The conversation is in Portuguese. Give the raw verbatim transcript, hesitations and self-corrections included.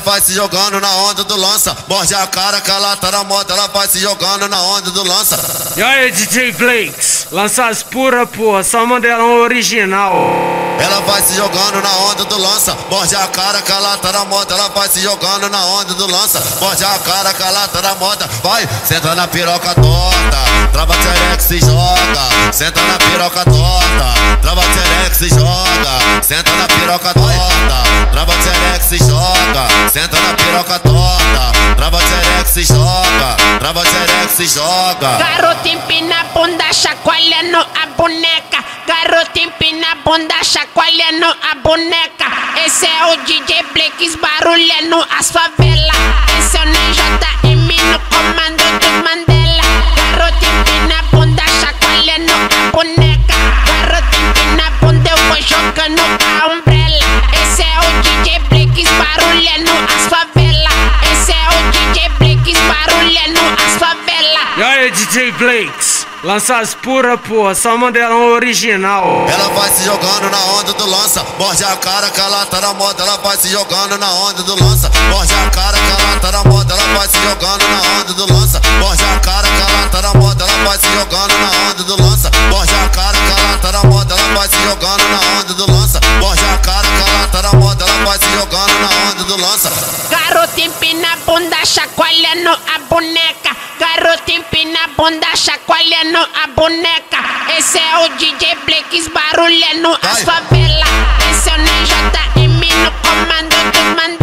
vai se jogando na onda do lança. Morde a cara que ela tá na moda, ela vai se jogando na onda do lança. E aí, D J Blakes, lança as pura, porra, só modelão original. Ela vai se jogando na onda do lança. Morde a cara que ela tá na moda, ela vai se jogando na onda do lança. Morde a cara que ela tá na moda. Vai, senta na piroca torta, trava tchereca se joga. Senta na piroca torta, trava tchereca se joga. Senta na piroca torta, trava tchereca se joga. Senta na piroca torta, trava tchereca se joga. Trava tchereca se joga. Garota empina a bunda, chacoalhando a boneca. Garota empina a bunda, chacoalhando a boneca. Esse é o D J Blakes barulhando as favelas. Esse é o N J M no comando dos Mandela. Garota empina a bunda, chacoalhando a boneca. Garota empina a bunda, eu vou jogando a umbrella. Esse é o D J Blakes barulhando as favelas. Esse é o D J Blakes barulhando as favelas. E aí, D J Blakes, lança as pura, porra, só modelão original. Ela vai se jogando na onda do lança. Morde a cara que ela tá na moda, ela vai se jogando na onda do lança. Morde a cara que ela tá na moda, ela vai se jogando na onda do lança. Morde a cara que ela tá na moda, ela vai se jogando na onda do lança. Morde a cara que ela tá na moda, ela vai se jogando na onda do lança. Morde a cara que ela tá na moda, ela vai se jogando na onda do lança. Garota empina a bunda, chacoalhando a boneca. Garota empina a bunda, chacoalhando a boneca. Esse é o D J Blakes barulhando as favelas. Esse é o N J M no comando dos Mandela.